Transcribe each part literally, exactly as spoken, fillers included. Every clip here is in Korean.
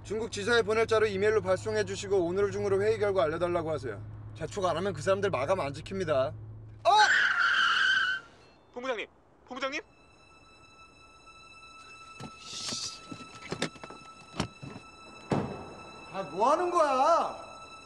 중국 지사에 보낼 자료 이메일로 발송해 주시고 오늘 중으로 회의 결과 알려달라고 하세요. 재촉 안 하면 그 사람들 마감 안 지킵니다. 어! 본부장님! 본부장님? 아, 뭐 하는 거야?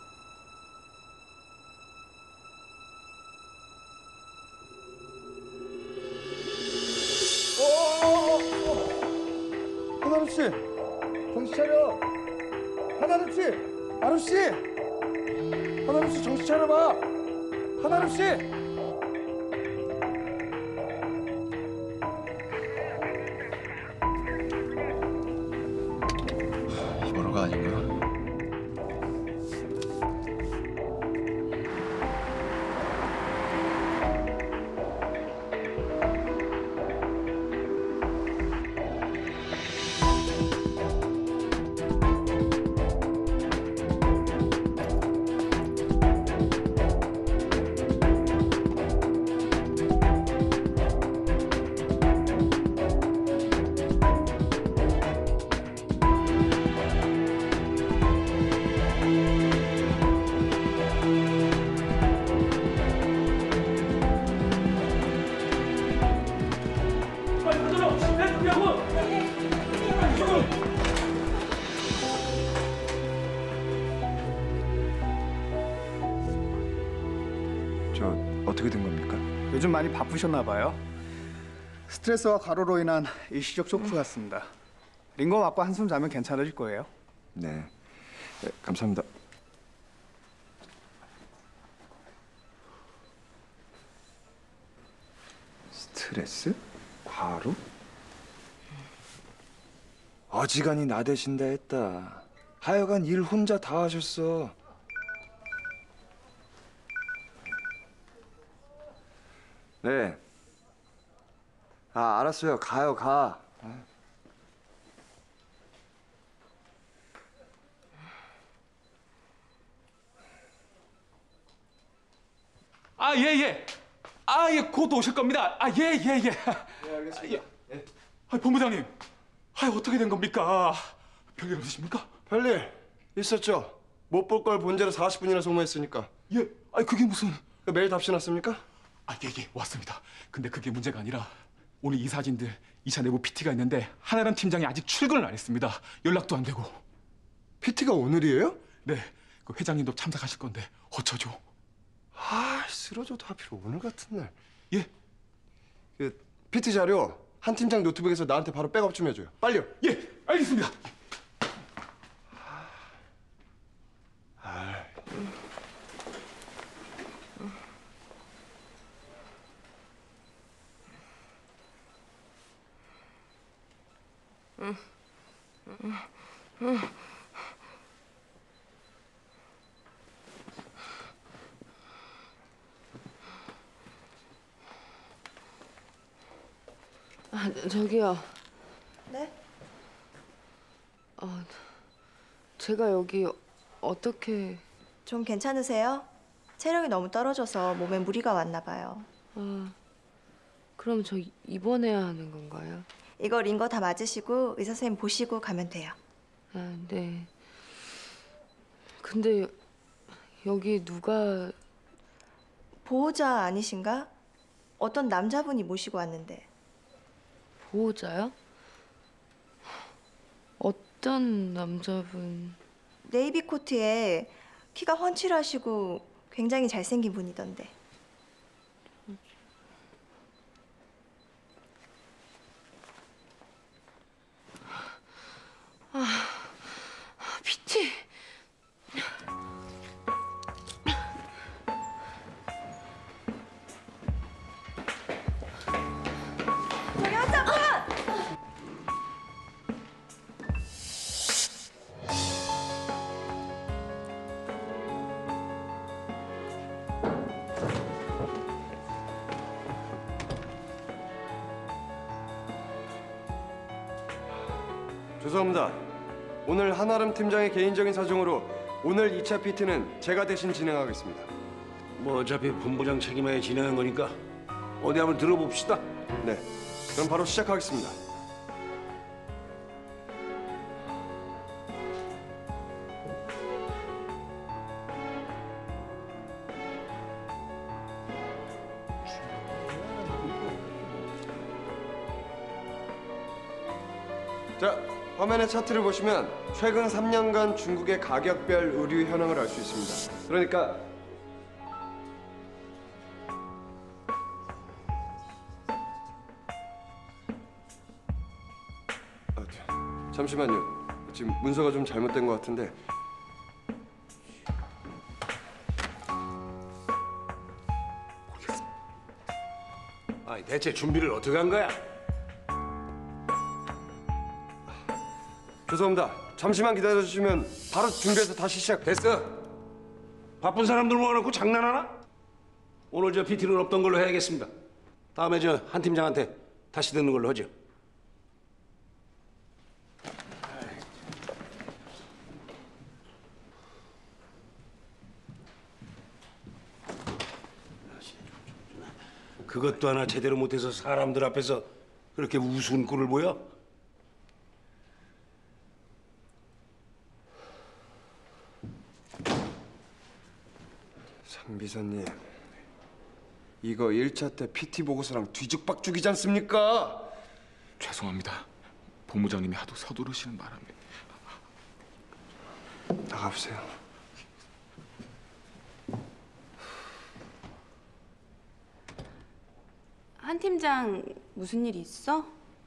어어어어! 하나름 씨, 정신 차려. 하나름 씨, 아름 씨, 하나름 씨 정신 차려봐. 하나름 씨. 번호가 아닌가? 저 어떻게 된 겁니까? 요즘 많이 바쁘셨나 봐요. 스트레스와 과로로 인한 일시적 쇼크 같습니다. 링거 맞고 한숨 자면 괜찮아질 거예요. 네, 네 감사합니다. 스트레스? 과로? 어지간히 나대신다 했다. 하여간 일 혼자 다 하셨어. 네. 아, 알았어요. 가요, 가. 아, 예, 예. 아, 예, 곧 오실 겁니다. 아, 예, 예, 예. 네, 알겠습니다. 예. 아, 본부장님. 아, 어떻게 된 겁니까? 별일 없으십니까? 별일 있었죠. 못 볼 걸 본제로 사십 분이나 소모했으니까. 예. 아, 그게 무슨... 그 메일 답신 왔습니까? 아, 예, 예, 왔습니다. 근데 그게 문제가 아니라 오늘 이 사진들 이 차 내부 피티가 있는데 한아름 팀장이 아직 출근을 안 했습니다. 연락도 안 되고. 피티가 오늘이에요? 네, 그 회장님도 참석하실 건데 어쩌죠? 아, 쓰러져도 하필 오늘 같은 날. 예, 그 피티 자료 한 팀장 노트북에서 나한테 바로 백업 좀 해줘요. 빨리요. 예, 알겠습니다. 아. 아, 저기요. 네? 어, 제가 여기 어떻게... 좀 괜찮으세요? 체력이 너무 떨어져서 몸에 무리가 왔나 봐요. 아, 그럼 저 입원해야 하는 건가요? 이거 링거 다 맞으시고 의사 선생님 보시고 가면 돼요. 아, 네. 근데 여기 누가... 보호자 아니신가? 어떤 남자분이 모시고 왔는데. 보호자요? 어떤 남자분... 네이비 코트에 키가 훤칠하시고 굉장히 잘생긴 분이던데. 아, 피티... 저기 환자분! 죄송합니다. 오늘 한아름 팀장의 개인적인 사정으로 오늘 이 차 피티는 제가 대신 진행하겠습니다. 뭐 어차피 본부장 책임하에 진행한 거니까 어디 한번 들어봅시다. 네, 그럼 바로 시작하겠습니다. 자, 화면의 차트를 보시면 최근 삼 년간 중국의 가격별 의류 현황을 알 수 있습니다. 그러니까 아, 잠시만요. 지금 문서가 좀 잘못된 것 같은데. 아니 대체 준비를 어떻게 한 거야? 죄송합니다. 잠시만 기다려주시면 바로 준비해서 다시 시작. 됐어. 바쁜 사람들 모아놓고 장난하나? 오늘 저 피티는 없던 걸로 해야겠습니다. 다음에 저 한 팀장한테 다시 듣는 걸로 하죠. 그것도 하나 제대로 못해서 사람들 앞에서 그렇게 우스운 꼴을 보여? 장 비서님, 이거 일 차 때 피티 보고서랑 뒤죽박죽이지 않습니까? 죄송합니다. 본부장님이 하도 서두르시는 바람에. 나가보세요. 한 팀장 무슨 일 있어?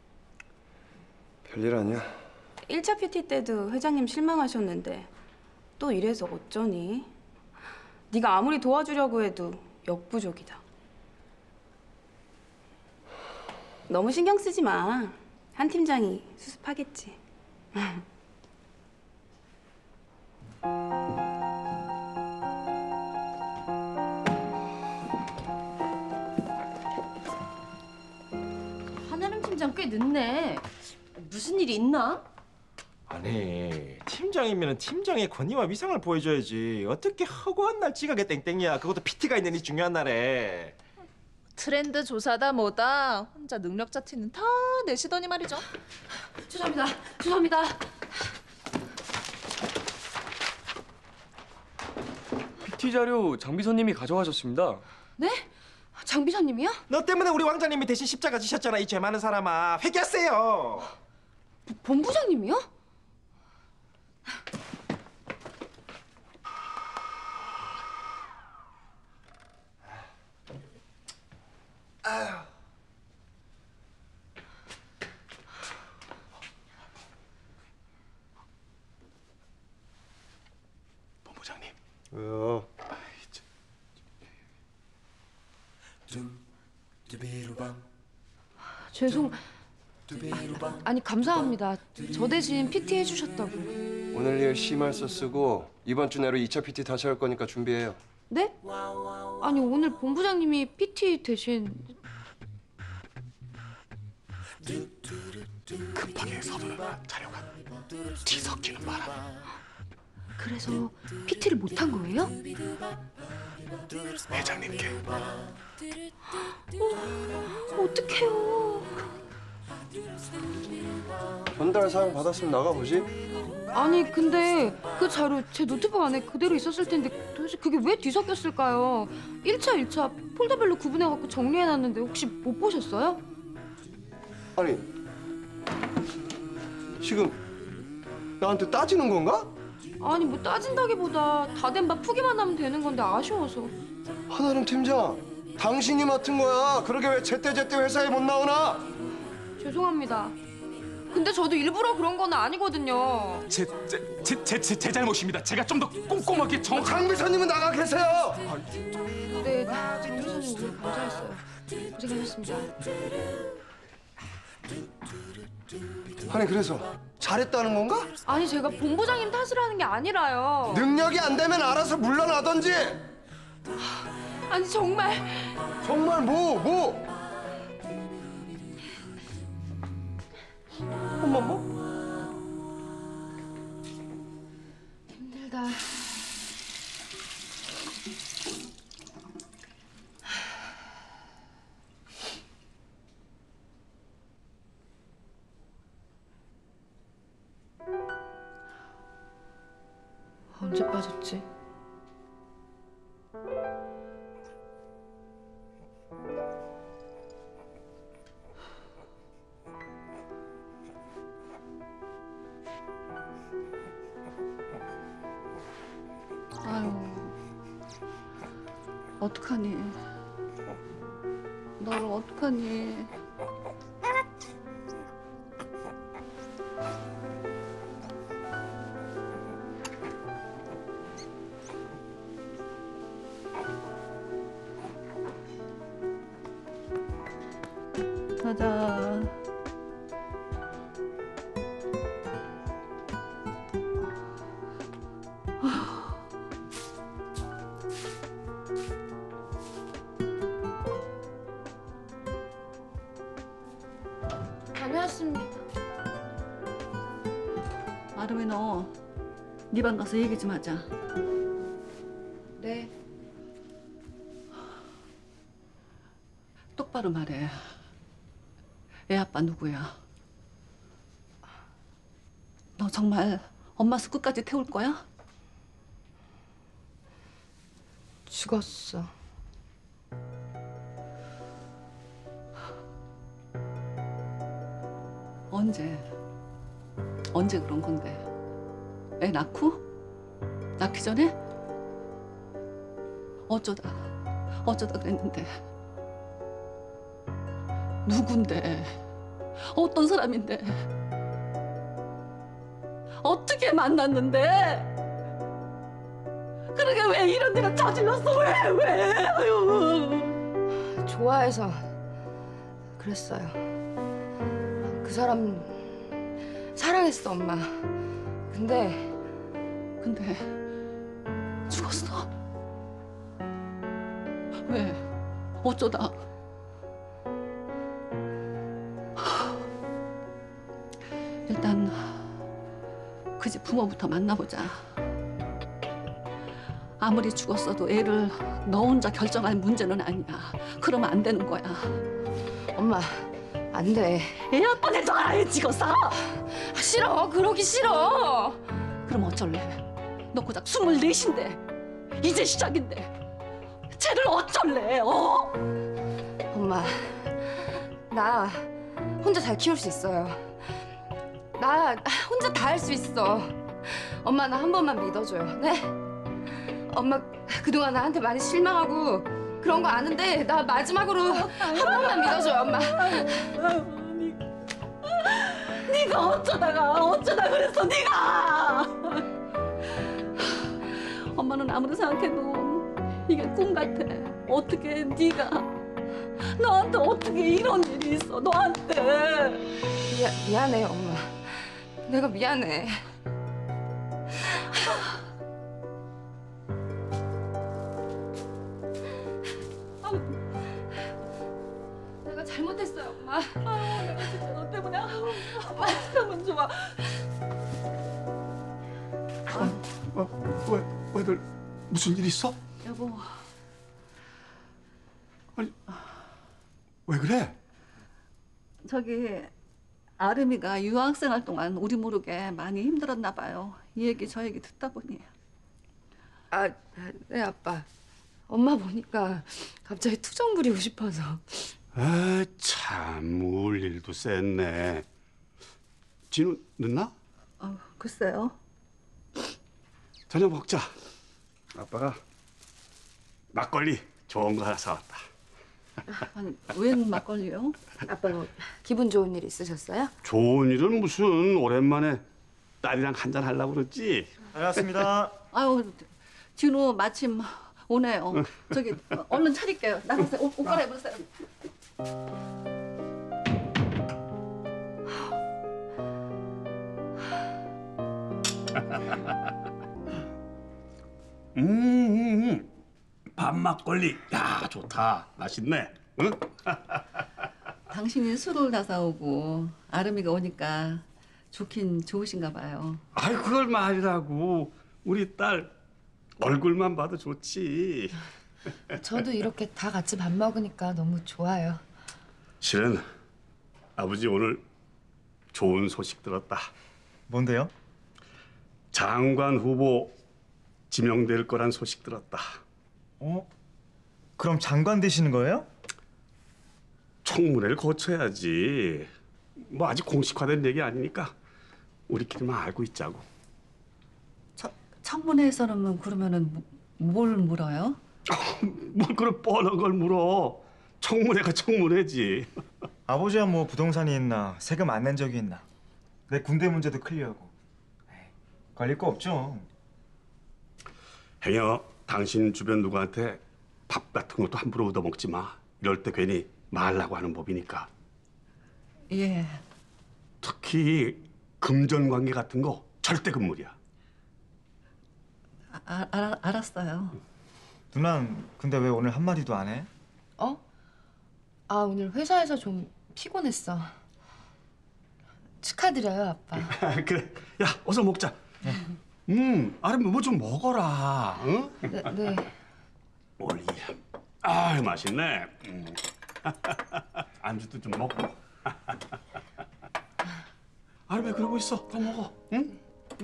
별일 아니야. 일 차 퓨티 때도 회장님 실망하셨는데 또 이래서 어쩌니? 네가 아무리 도와주려고 해도 역부족이다. 너무 신경 쓰지 마. 한 팀장이 수습하겠지. 한아름 팀장 꽤 늦네. 무슨 일이 있나? 아니 팀장이면 팀장의 권위와 위상을 보여줘야지. 어떻게 허구한 날 지각에 땡땡이야. 그것도 피티가 있는 이 중요한 날에. 트렌드 조사다 뭐다. 혼자 능력자 티는 다 내시더니 말이죠. 죄송합니다. 죄송합니다. 피티 자료 장 비서님이 가져가셨습니다. 네? 장 비서님이요? 너 때문에 우리 왕자님이 대신 십자가 지셨잖아. 이 죄 많은 사람아. 회개하세요. 본부장님이요? 본부장님. 왜요? 죄송. 아니 감사합니다. 저 대신 피티 해주셨다고. 오늘 일 심할서 쓰고 이번 주 내로 이 차 피티 다시 할 거니까 준비해요. 네? 아니 오늘 본부장님이 피티 대신 급하게 서두르면 자료가 뒤섞이는 바람에. 그래서 피티를 못한 거예요? 회장님께. 어, 어떡해요. 전달 사항 받았으면 나가보지. 아니 근데 그 자료 제 노트북 안에 그대로 있었을 텐데 도대체 그게 왜 뒤섞였을까요? 일 차, 일 차 폴더별로 구분해갖고 정리해놨는데 혹시 못 보셨어요? 아니, 지금 나한테 따지는 건가? 아니 뭐 따진다기보다 다 된 밥 푸기만 하면 되는 건데 아쉬워서. 한아름 팀장, 당신이 맡은 거야. 그러게 왜 제때제때 회사에 못 나오나? 죄송합니다. 근데 저도 일부러 그런 건 아니거든요. 제제제제 제 잘못입니다. 제가 좀 더 꼼꼼하게 정. 장 비서님은 나가 계세요. 네, 장 비서님 오늘 감사했어요. 고생하셨습니다. 아니 그래서 잘했다는 건가? 아니 제가 본부장님 탓을 하는 게 아니라요. 능력이 안 되면 알아서 물러나던지. 아니 정말 정말 뭐 뭐? 어머머? 힘들다. 언제 빠졌지? 어떡하니? 너를 어떡하니? 자자. 다녀왔습니다. 아름이 너 네 방 가서 얘기 좀 하자. 네. 똑바로 말해. 애 아빠 누구야? 너 정말 엄마 수 끝까지 태울 거야? 죽었어. 언제? 언제 그런 건데? 애 낳고? 낳기 전에? 어쩌다, 어쩌다 그랬는데. 누군데? 어떤 사람인데? 어떻게 만났는데? 그러게 왜 이런 데가 저질렀어? 왜? 왜? 아유. 좋아해서 그랬어요. 그 사람 사랑했어, 엄마. 근데 근데 죽었어? 왜? 어쩌다? 일단 그 집 부모부터 만나보자. 아무리 죽었어도 애를 너 혼자 결정할 문제는 아니야. 그러면 안 되는 거야. 엄마, 안 돼. 애 아빠네 너 아예 찍었어? 아, 싫어. 그러기 싫어. 그럼 어쩔래? 너 고작 스물넷인데 이제 시작인데 쟤를 어쩔래? 어? 엄마, 나 혼자 잘 키울 수 있어요. 나 혼자 다 할 수 있어. 엄마, 나 한 번만 믿어줘요. 네? 엄마, 그동안 나한테 많이 실망하고 그런 거 아는데 나 마지막으로 한 번만 믿어줘요, 엄마. 네가 어쩌다가 어쩌다 그랬어, 네가. 엄마는 아무리 생각해도 이게 꿈 같아. 어떻게 네가 너한테 어떻게 이런 일이 있어, 너한테. 미안, 미안해, 엄마. 내가 미안해. 내가 잘못했어요, 엄마. 아, 내가 진짜 너 때문에 엄마 어떡하면 좋아. 어, 왜, 왜들 무슨 일 있어? 여보, 아니, 왜 그래? 저기 아름이가 유학생활 동안 우리 모르게 많이 힘들었나 봐요. 이 얘기 저 얘기 듣다 보니. 아, 네, 아빠. 엄마 보니까 갑자기 투정 부리고 싶어서. 아, 참, 울 일도 셌네. 진우, 늦나? 어, 글쎄요. 저녁 먹자. 아빠가 막걸리 좋은 거 하나 사왔다. 아니, 웬 막걸리요? 아빠 뭐 기분 좋은 일 있으셨어요? 좋은 일은 무슨, 오랜만에 딸이랑 한잔 하려고 그랬지. 다녀왔습니다. 아유, 진우 마침 오네요. 저기 어, 얼른 차릴게요. 나가세요. 옷, 옷 갈아입으세요. 음, 밥 막걸리. 야, 좋다. 맛있네. 응? 당신이 술을 다 사오고 아름이가 오니까 좋긴 좋으신가 봐요. 아이, 그걸 말이라고. 우리 딸 얼굴만 봐도 좋지. 저도 이렇게 다 같이 밥 먹으니까 너무 좋아요. 실은 아버지 오늘 좋은 소식 들었다. 뭔데요? 장관 후보 지명될 거란 소식 들었다. 어? 그럼 장관 되시는 거예요? 청문회를 거쳐야지. 뭐 아직 공식화된 얘기 아니니까 우리끼리만 알고 있자고. 저, 청문회에서는 그러면은 뭐, 뭘 물어요? 뭘 그런 뻔한 걸 물어. 청문회가 청문회지. 아버지야 뭐 부동산이 있나 세금 안 낸 적이 있나 내 군대 문제도 클리어하고 에이, 걸릴 거 없죠. 행여 당신 주변 누구한테 밥 같은 것도 함부로 얻어먹지 마. 이럴 때 괜히 말라고 하는 법이니까. 예. 특히 금전 관계 같은 거 절대 금물이야. 아, 알, 알았어요. 누난 근데 왜 오늘 한마디도 안 해? 어? 아 오늘 회사에서 좀 피곤했어. 축하드려요 아빠. 그래. 야, 어서 먹자. 음, 아름 뭐 좀 먹어라. 응? 네. 네. 오리. 아, 맛있네. 음. 안주도 좀 먹고. 아름 왜 그러고 있어? 더 먹어. 응?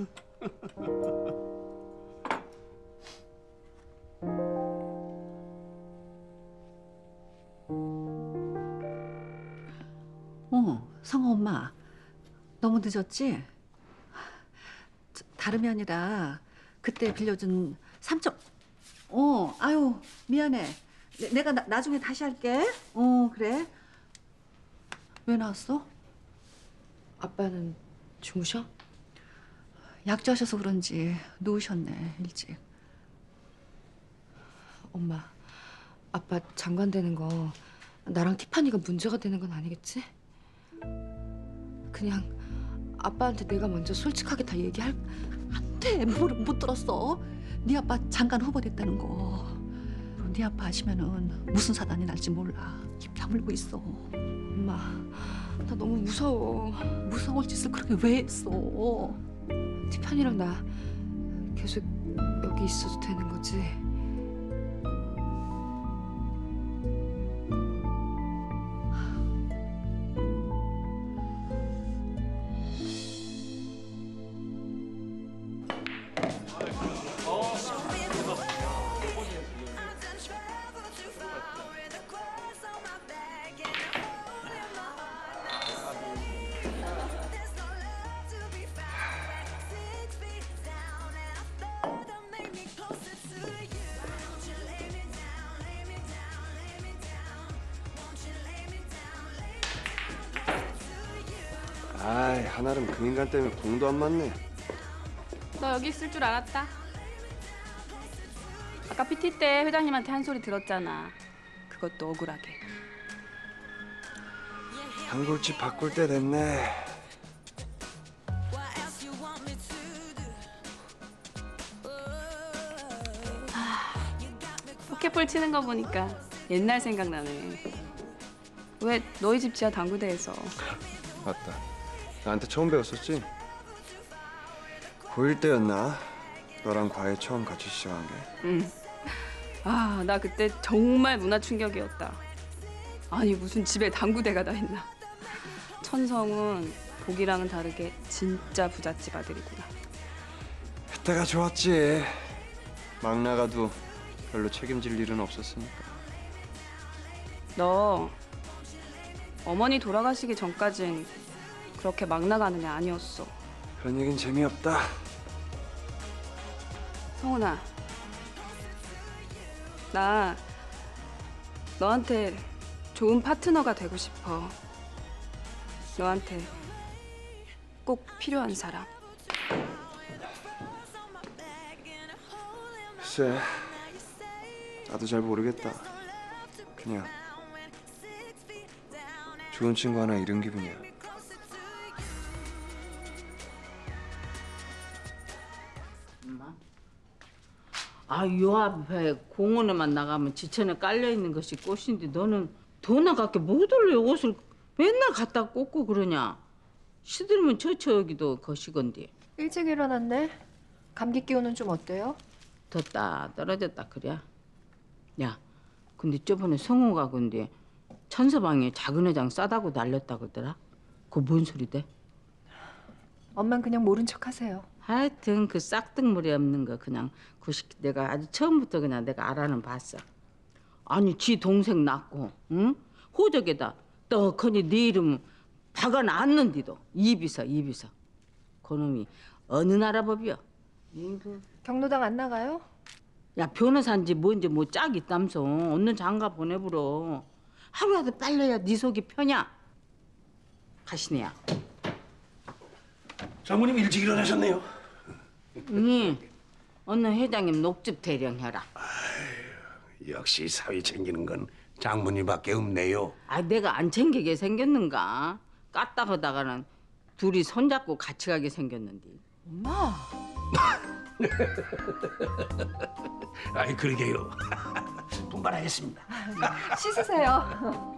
어, 성호 엄마. 너무 늦었지? 저, 다름이 아니라 그때 빌려준 삼천. 어, 아유 미안해. 내, 내가 나, 나중에 다시 할게. 어, 그래. 왜 나왔어? 아빠는 주무셔? 약주하셔서 그런지 누우셨네 일찍. 엄마, 아빠 장관 되는 거 나랑 티파니가 문제가 되는 건 아니겠지? 그냥 아빠한테 내가 먼저 솔직하게 다 얘기할. 안 돼. 뭘 못 들었어? 네 아빠 장관 후보 됐다는 거. 네 아빠 아시면은 무슨 사단이 날지 몰라. 입 다물고 있어. 엄마, 나 너무 무서워. 무서울 짓을 그렇게 왜 했어? 티파니랑 나 계속 여기 있어도 되는 거지? 아이, 한아름 그 인간 때문에 공도 안 맞네. 너 여기 있을 줄 알았다. 아까 피티 때 회장님한테 한 소리 들었잖아. 그것도 억울하게. 단골집 바꿀 때 됐네. 포켓볼 치는 거 보니까 옛날 생각나네. 왜 너희 집 지하 당구대에서. 맞다. 나한테 처음 배웠었지? 고일 때였나? 너랑 과외 처음 같이 시작한 게. 응. 아, 나 그때 정말 문화 충격이었다. 아니 무슨 집에 당구대가 다 있나. 천성은 보기랑은 다르게 진짜 부잣집 아들이구나. 그때가 좋았지. 막 나가도 별로 책임질 일은 없었으니까. 너 어머니 돌아가시기 전까진 그렇게 막 나가는 애 아니었어. 그런 얘긴 재미없다. 성훈아, 나 너한테 좋은 파트너가 되고 싶어. 너한테 꼭 필요한 사람. 글쎄, 나도 잘 모르겠다. 그냥 좋은 친구 하나 잃은 기분이야. 아, 요 앞에 공원에만 나가면 지천에 깔려있는 것이 꽃인데 너는 더 나갑게 못 올려 옷을 맨날 갖다 꽂고 그러냐. 시들면 저저 여기도 거시건데. 일찍 일어났네. 감기 기운은 좀 어때요? 덥다 떨어졌다 그래. 야, 근데 저번에 성호가 근데 천서방에 작은 회장 싸다고 날렸다 그러더라. 그거 뭔 소리대? 엄만 그냥 모른 척하세요. 하여튼 그 싹등물이 없는 거 그냥 그 시기 내가 아주 처음부터 그냥 내가 알아는 봤어. 아니 지 동생 낳고 응? 호적에다 떡하니 네 이름 박아놨는데도 입이서 입이서 그놈이 어느 나라 법이야? 경로당 안 나가요? 야 변호사인지 뭔지 뭐 짝 있담소. 얼른 장가 보내부러. 하루라도 빨려야 네 속이 편야. 가시네야. 장모님 일찍 일어나셨네요. 응. 어느 회장님 녹즙 대령해라. 역시 사위 챙기는 건 장모님밖에 없네요. 아 내가 안 챙기게 생겼는가? 까딱하다가는 둘이 손잡고 같이 가게 생겼는데. 엄마. 아이 그러게요. 분발하겠습니다. 씻으세요.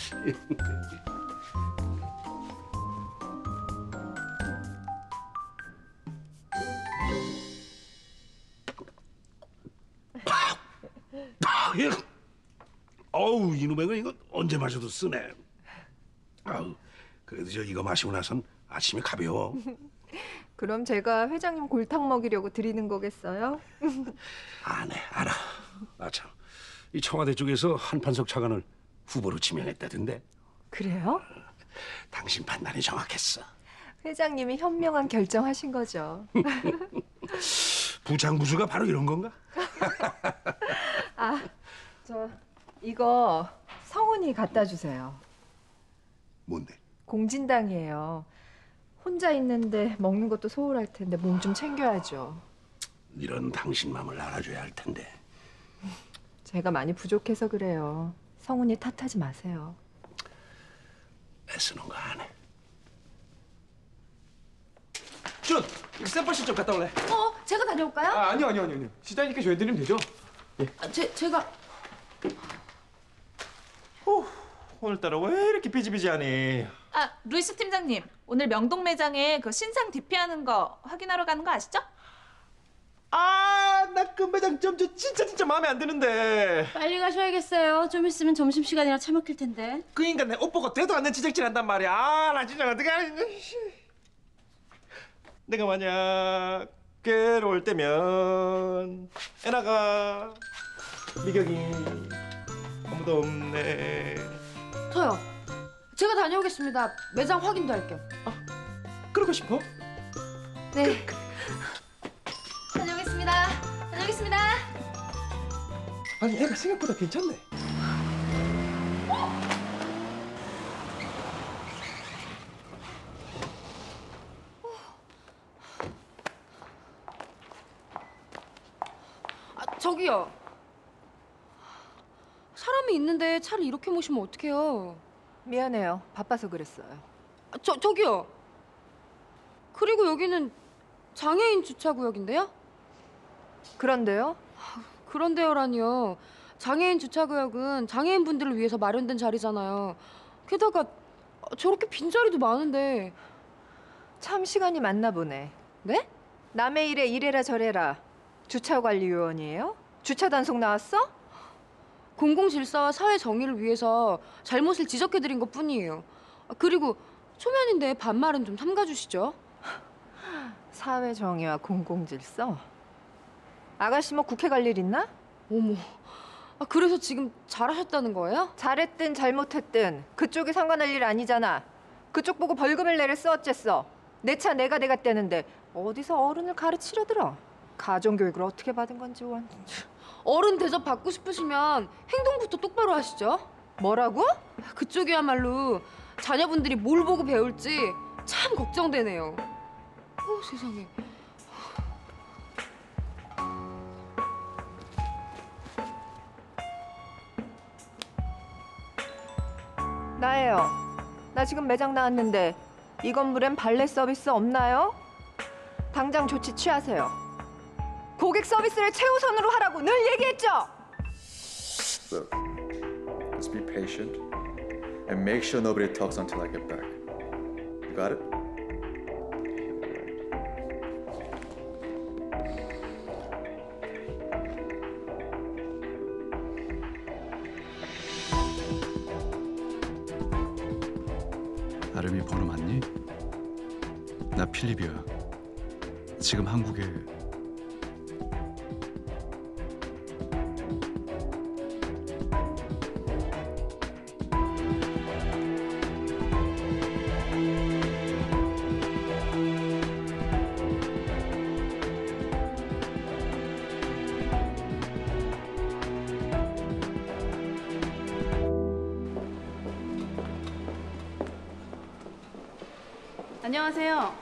어우 이놈의 거 이거 언제 마셔도 쓰네. 아우 그래도 저 이거 마시고 나선 아침이 가벼워. 그럼 제가 회장님 골탕 먹이려고 드리는 거겠어요? 아네 알아. 아참 이 청와대 쪽에서 한판석 차관을 후보로 지명했다던데. 그래요? 당신 판단이 정확했어. 회장님이 현명한 결정하신 거죠. 부장부수가 바로 이런 건가? 아, 저 이거 성훈이 갖다 주세요. 뭔데? 공진당이에요. 혼자 있는데 먹는 것도 소홀할 텐데 몸 좀 챙겨야죠. 이런 당신 마음을 알아줘야 할 텐데. 제가 많이 부족해서 그래요. 성훈이 탓하지 마세요. 애쓰는 거 안 해. 준! 이거 샘플실 좀 갔다 올래? 어, 제가 다녀올까요? 아, 아니요, 아니요, 아니요. 시장님께 줘드리면 되죠? 아, 제, 제가 후, 오늘따라 왜 이렇게 비지비지하니? 아, 루이스 팀장님. 오늘 명동 매장에 그 신상 디피하는 거 확인하러 가는 거 아시죠? 아, 나 그 매장 좀 저 진짜 진짜 마음에 안 드는데. 빨리 가셔야겠어요. 좀 있으면 점심시간이라 차 막힐 텐데. 그 인간 내 옷 보고 되도 않는 지적질 한단 말이야. 아, 나 진짜 어떻게 하지? 내가 만약 괴로울 때면 애나가 미경이 아무도 없네. 저요. 제가 다녀오겠습니다. 매장 확인도 할 겸. 그러고 싶어? 네. 다녀오겠습니다. 다녀오겠습니다. 아니, 애가 생각보다 괜찮네. 아, 저기요. 사람이 있는데 차를 이렇게 모시면 어떡해요? 미안해요. 바빠서 그랬어요. 아, 저, 저기요. 그리고 여기는 장애인 주차구역인데요? 그런데요? 그런데요라니요. 장애인 주차구역은 장애인분들을 위해서 마련된 자리잖아요. 게다가 저렇게 빈자리도 많은데. 참 시간이 많나 보네. 네? 남의 일에 이래라 저래라. 주차관리요원이에요? 주차 단속 나왔어? 공공질서와 사회 정의를 위해서 잘못을 지적해드린 것뿐이에요. 아, 그리고 초면인데 반말은 좀 삼가주시죠. 사회 정의와 공공질서? 아가씨 뭐 국회 갈 일 있나? 어머, 아, 그래서 지금 잘하셨다는 거예요? 잘했든 잘못했든 그쪽이 상관할 일 아니잖아. 그쪽 보고 벌금을 내랬어 어쨌어. 내 차 내가 대갔대는데 어디서 어른을 가르치려들어. 가정교육을 어떻게 받은 건지 원. 어른 대접 받고 싶으시면 행동부터 똑바로 하시죠. 뭐라고? 그쪽이야말로 자녀분들이 뭘 보고 배울지 참 걱정되네요. 어, 세상에. 나예요. 나 지금 매장 나왔는데 이 건물엔 발레 서비스 없나요? 당장 조치 취하세요. 고객 서비스를 최우선으로 하라고 늘 얘기했죠? Look, let's be patient and make sure nobody talks until I get back. You got it? 아름이 번호 맞니? 나 필립이야. 지금 한국에 안녕하세요.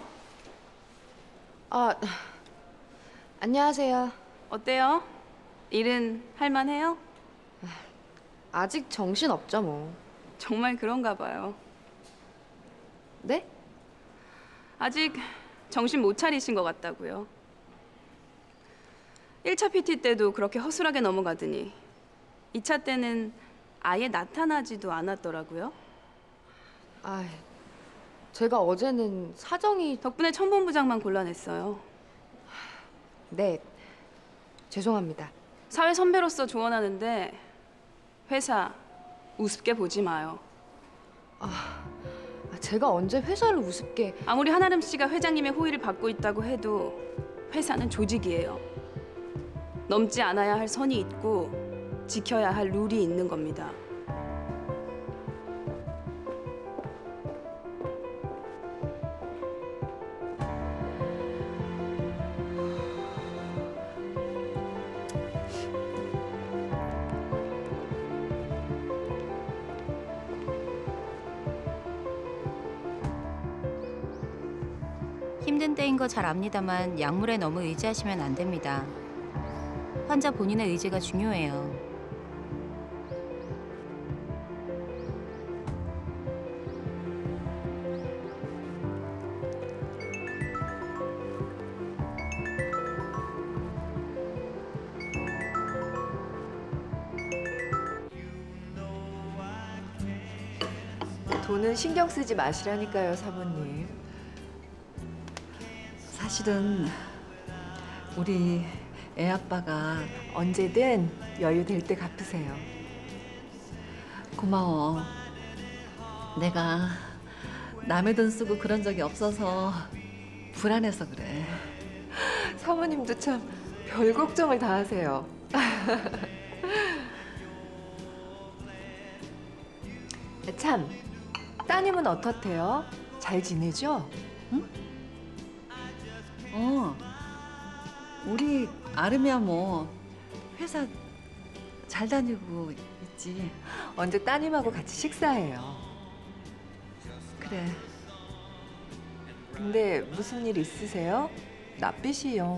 아, 안녕하세요. 어때요? 일은 할만해요? 아직 정신 없죠, 뭐. 정말 그런가 봐요. 네? 아직 정신 못 차리신 것 같다고요. 일 차 피티 때도 그렇게 허술하게 넘어가더니 이 차 때는 아예 나타나지도 않았더라고요. 아, 제가 어제는 사정이... 덕분에 천본부장만 곤란했어요. 네, 죄송합니다. 사회 선배로서 조언하는데 회사 우습게 보지 마요. 아, 제가 언제 회사를 우습게... 아무리 한아름 씨가 회장님의 호의를 받고 있다고 해도 회사는 조직이에요. 넘지 않아야 할 선이 있고 지켜야 할 룰이 있는 겁니다. 힘든 때인 거 잘 압니다만 약물에 너무 의지하시면 안 됩니다. 환자 본인의 의지가 중요해요. 돈은 신경 쓰지 마시라니까요, 사모님. 사실은 우리 애 아빠가 언제든 여유 될 때 갚으세요. 고마워. 내가 남의 돈 쓰고 그런 적이 없어서 불안해서 그래. 사모님도 참 별 걱정을 다 하세요. 참, 따님은 어떻대요? 잘 지내죠? 응? 어, 우리 아름이야 뭐 회사 잘 다니고 있지. 언제 따님하고 같이 식사해요. 그래. 근데 무슨 일 있으세요? 낯빛이 영...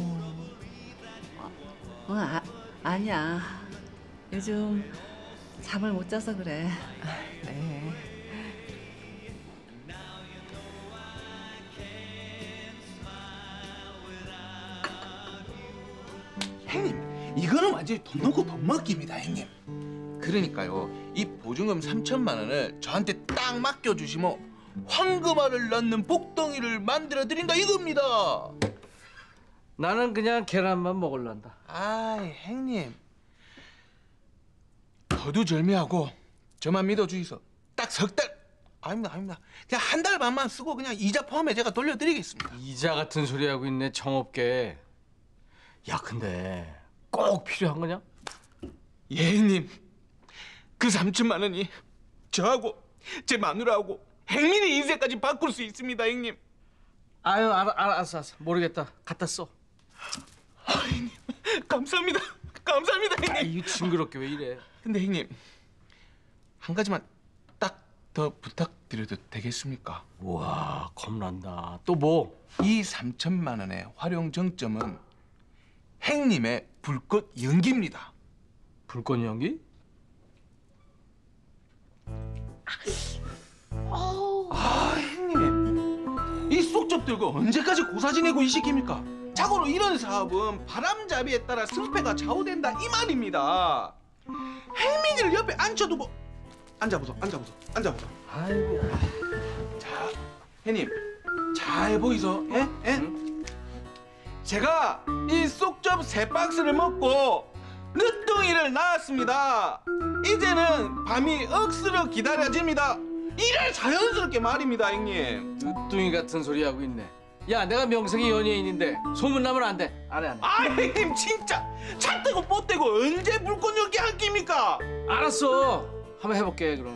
어, 아, 아니야. 요즘 잠을 못 자서 그래. 네. 형님, 이거는 완전히 돈 놓고 돈 먹기입니다, 형님. 그러니까요, 이 보증금 삼천만 원을 저한테 딱 맡겨주시면 황금알을 낳는 복덩이를 만들어 드린다 이겁니다. 나는 그냥 계란만 먹을란다. 아이, 형님. 거두절미하고 저만 믿어주이소. 딱 석 달. 아닙니다, 아닙니다. 그냥 한 달 반만 쓰고 그냥 이자 포함해 제가 돌려드리겠습니다. 이자 같은 소리 하고 있네, 정없게. 야, 근데 꼭 필요한 거냐? 예, 형님. 그 삼천만 원이 저하고 제 마누라하고 행민의 인생까지 바꿀 수 있습니다, 형님. 아유, 알아, 알았어, 알았어. 모르겠다. 갖다 써. 아, 형님. 감사합니다. 감사합니다, 형님. 아, 이거 징그럽게 왜 이래? 근데 형님, 한 가지만 딱 더 부탁드려도 되겠습니까? 우와, 겁난다. 또 뭐? 이 삼천만 원의 활용 정점은 형님의 불꽃 연기입니다. 불꽃 연기? 아, 형님. 이 쏙접 들고 언제까지 고사 지내고 이 시킵니까? 자고로 이런 사업은 바람잡이에 따라 승패가 좌우된다 이 말입니다. 혜민이를 옆에 앉혀두고 앉아보소, 앉아보소, 앉아보소. 아이고. 자, 형님 잘 보이소, 예? 예? 제가 이 쏙접 세 박스를 먹고 늦둥이를 낳았습니다. 이제는 밤이 억수로 기다려집니다. 이래 자연스럽게 말입니다, 형님. 늦둥이 같은 소리 하고 있네. 야, 내가 명색이 연예인인데 소문나면 안 돼. 안 해, 안 해. 아, 형님 진짜 차 떼고 뽀 떼고 언제 불꽃 연기 한 끼입니까? 알았어. 한번 해볼게, 그럼.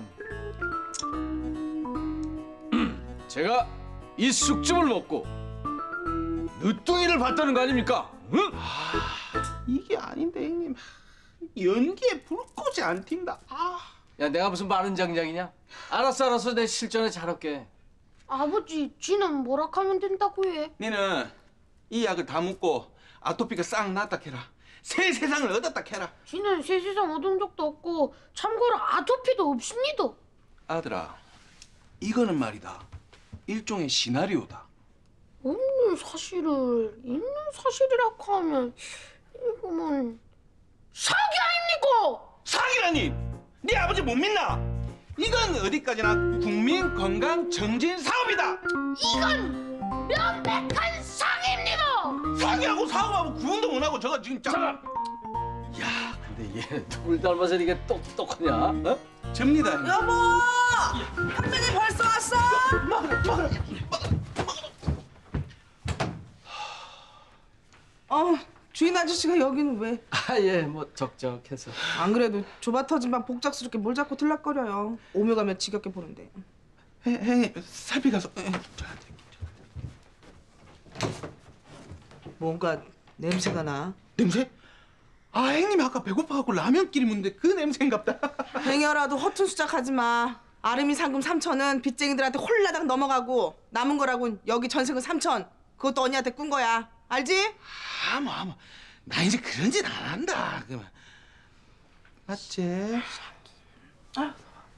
제가 이 쑥즙을 먹고 늦둥이를 봤다는 거 아닙니까? 응? 아, 이게 아닌데, 형님. 연기에 불꽃이 안 튄다. 아. 야, 내가 무슨 마른 장작이냐? 알았어, 알았어. 내 실전에 잘할게. 아버지, 지는 뭐라 하면 된다고 해? 니는 이 약을 다 묻고 아토피가 싹 났다 캐라. 새 세상을 얻었다 캐라. 지는 새 세상 얻은 적도 없고 참고로 아토피도 없습니다. 아들아, 이거는 말이다. 일종의 시나리오다. 없는 사실을 있는 사실이라고 하면 이거면 사기 아닙니까? 사기라니! 네 아버지 못 믿나? 이건 어디까지나 국민 건강 정진 사업이다. 이건 명백한 사기입니다. 사기하고 사업하고 구분도 못하고 저거 진짜. 야, 근데 얘 누굴 닮아서 이게 똑똑하냐? 어? 접니다. 여보! 선배님 벌써 왔어? 먹으라, 먹으라. 어, 주인 아저씨가 여기는 왜? 아, 예, 뭐 적적해서. 안 그래도 좁아 터진 방 복작스럽게 뭘 자꾸 들락거려요. 오며 가며 지겹게 보는데. 형님, 살피 가서. 뭔가 냄새가 나. 냄새? 아, 형님이 아까 배고파갖고 라면끼리 묻는데 그 냄새인갑다. 행여라도 허튼 수작하지 마. 아름이 상금 삼천은 빚쟁이들한테 홀라당 넘어가고 남은 거라곤 여기 전세금 삼천. 그것도 언니한테 꾼 거야. 알지? 아무 아무. 나 이제 그런 짓 안 한다. 그만. 맞지? 아.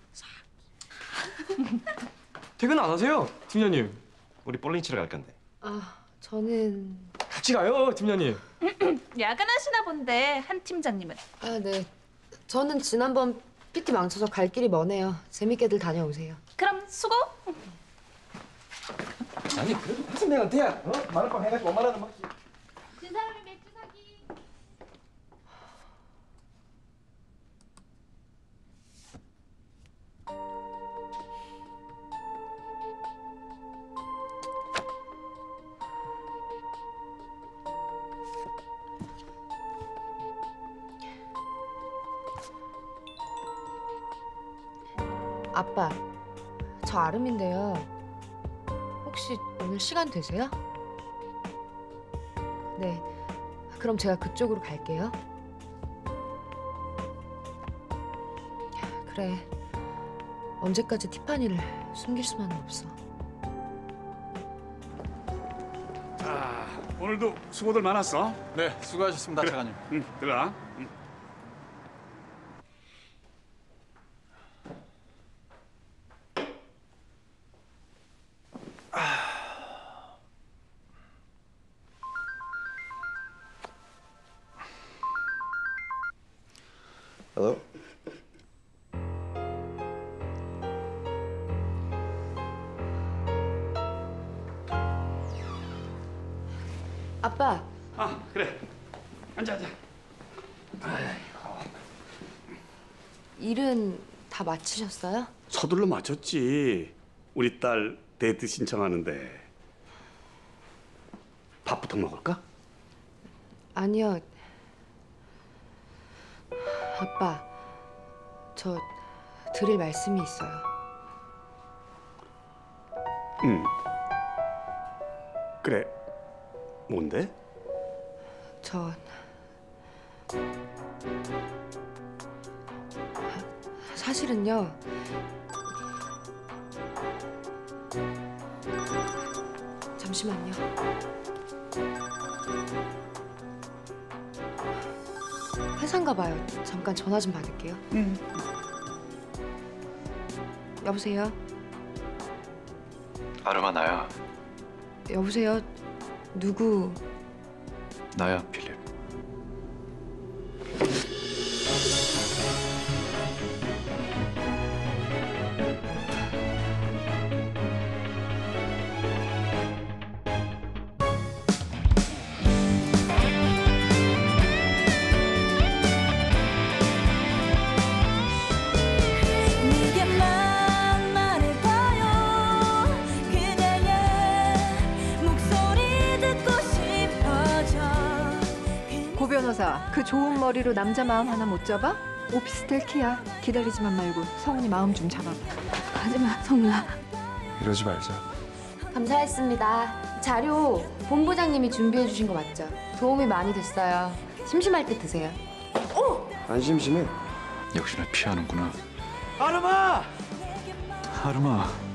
퇴근 안 하세요, 팀장님? 우리 볼링 치러 갈 건데. 아, 저는 같이 가요, 팀장님. 야근하시나 본데 한 팀장님은. 아, 네. 저는 지난번 피티 망쳐서 갈 길이 머네요. 재밌게들 다녀오세요. 그럼 수고. 아니 그래도 무슨 내가 돼야 어? 마늘빵 해가지고 오만 원은 먹지. 진 사람이 맥주 사기. 아빠, 저 아름인데요. 혹시 오늘 시간 되세요? 네, 그럼 제가 그쪽으로 갈게요. 그래, 언제까지 티파니를 숨길 수만은 없어. 자, 오늘도 수고들 많았어. 네, 수고하셨습니다, 그래. 차관님. 응, 들어가. 응. Hello? 아빠. 아, 그래. 앉아, 앉아. 일은 다 마치셨어요? 서둘러 마쳤지. 우리 딸 데이트 신청하는데. 밥부터 먹을까? 아니요. 아빠, 저 드릴 말씀이 있어요. 응. 그래. 뭔데? 저 사실은요. 잠시만요. 회사인가 봐요. 잠깐 전화 좀 받을게요. 응. 여보세요? 아름아, 나야. 여보세요? 누구? 나야, 필립. 네게 만 말해봐요. 그대의 목소리 듣고 싶어져. 고 변호사, 그 좋은 머리로 남자 마음 하나 못 잡아? 오피스텔 키야. 기다리지만 말고 성훈이 마음 좀 잡아봐. 하지마, 성우야. 이러지 말자. 감사했습니다. 자료 본부장님이 준비해 주신 거 맞죠? 도움이 많이 됐어요. 심심할 때 드세요. 안 심심해. 역시나 피하는구나. 아름아! 아름아.